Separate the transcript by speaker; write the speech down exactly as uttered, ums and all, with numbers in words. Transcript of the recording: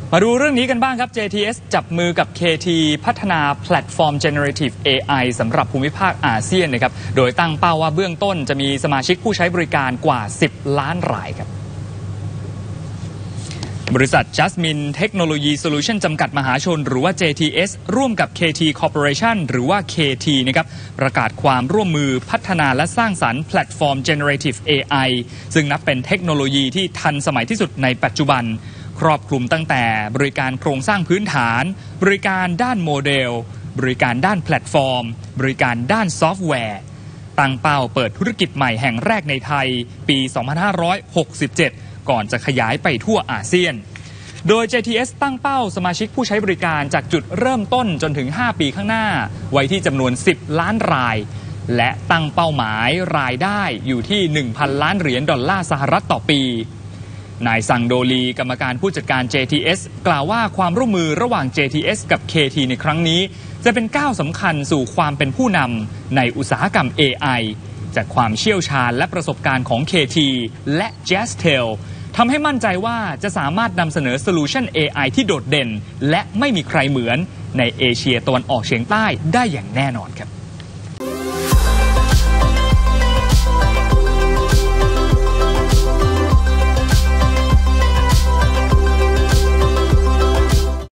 Speaker 1: มาดูเรื่องนี้กันบ้างครับ เจ ที เอส จับมือกับ เค ที พัฒนาแพลตฟอร์ม Generative เอ ไอ สำหรับภูมิภาคอาเซียนนะครับโดยตั้งเป้าว่าเบื้องต้นจะมีสมาชิกผู้ใช้บริการกว่าสิบล้านรายครับบริษัท Jasmine Technology Solution จำกัดมหาชนหรือว่า เจ ที เอส ร่วมกับ เค ที Corporation หรือว่า เค ที นะครับประกาศความร่วมมือพัฒนาและสร้างสรรค์แพลตฟอร์ม Generative เอ ไอ ซึ่งนับเป็นเทคโนโลยีที่ทันสมัยที่สุดในปัจจุบันครอบคลุมตั้งแต่บริการโครงสร้างพื้นฐานบริการด้านโมเดลบริการด้านแพลตฟอร์มบริการด้านซอฟต์แวร์ตั้งเป้าเปิดธุรกิจใหม่แห่งแรกในไทยปี สองพันห้าร้อยหกสิบเจ็ด ก่อนจะขยายไปทั่วอาเซียนโดย เจ ที เอส ตั้งเป้าสมาชิกผู้ใช้บริการจากจุดเริ่มต้นจนถึงห้าปีข้างหน้าไว้ที่จำนวนสิบล้านรายและตั้งเป้าหมายรายได้อยู่ที่ หนึ่งพัน ล้านเหรียญดอลลาร์สหรัฐต่อปีนายซังโดลีกรรมการผู้จัดการ เจ ที เอส กล่าวว่าความร่วมมือระหว่าง เจ ที เอส กับ เค ที ในครั้งนี้จะเป็นก้าวสำคัญสู่ความเป็นผู้นำในอุตสาหกรรม เอ ไอ จากความเชี่ยวชาญและประสบการณ์ของ เค ที และ Jastel ทำให้มั่นใจว่าจะสามารถนำเสนอโซลูชัน เอ ไอ ที่โดดเด่นและไม่มีใครเหมือนในเอเชียตะวันออกเฉียงใต้ได้อย่างแน่นอนครับ